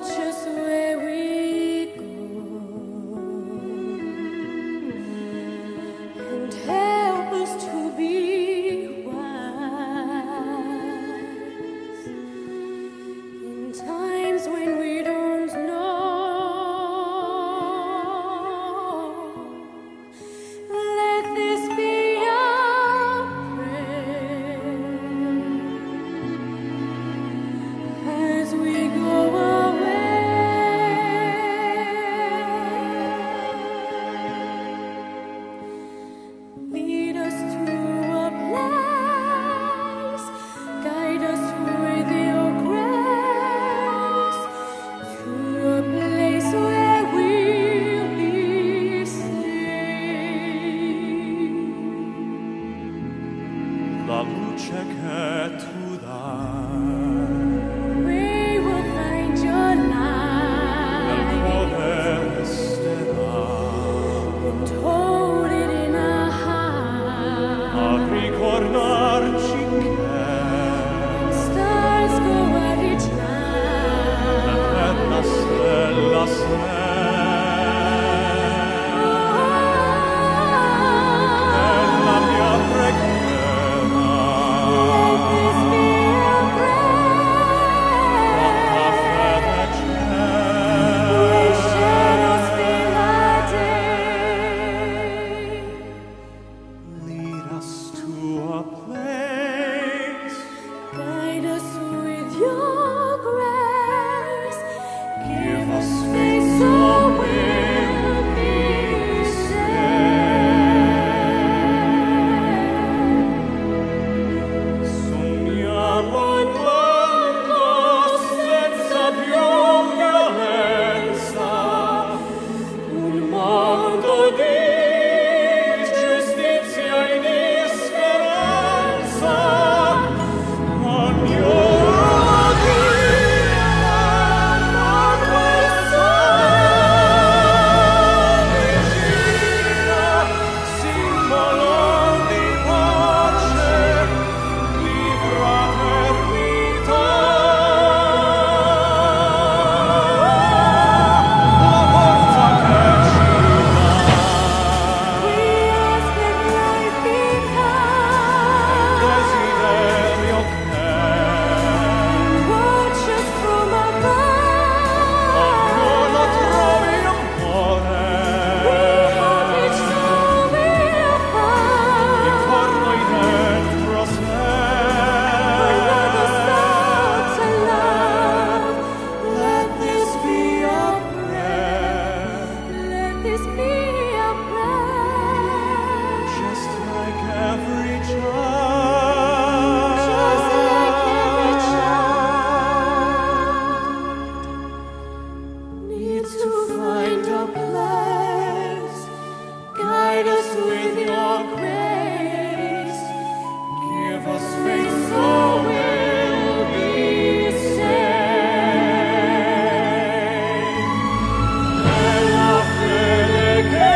just where we go and help us to be wise in times when we don't know. Let this be our prayer as we go away. Lead us to a place, guide us with your grace, to a place where we'll be safe. La luce che tu dai We will find your nel light cuore resterà and hold it in our a heart. ricordarci che Stars go out each night. l'eterna stella sei. È la mia preghiera, Let this be our quanta prayer. fede c'è. We shadows fill our day. Lead us to a place, Guide us with your grace. give us faith faith so so we'll be safe. Sogniamo un mondo senza più violenza, un mondo di giustizia e di speranza. Ognuno diranno questo vicino, simbolo di pace, di fraternità. La forza che ci dà, We ask that life be kind. desiderio che Watch us from above. ognuno trovi We amore hope each soul will find intorno e dentro sé. another soul to love. Let this be our prayer. Let this be our prayer. Just like every child, Just like every child needs to find a place. Guide us with your grace. give us faith So so we'll be safe. nella fede che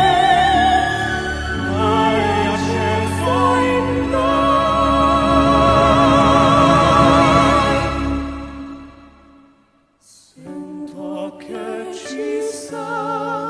hai acceso in noi. Sento che ci sei.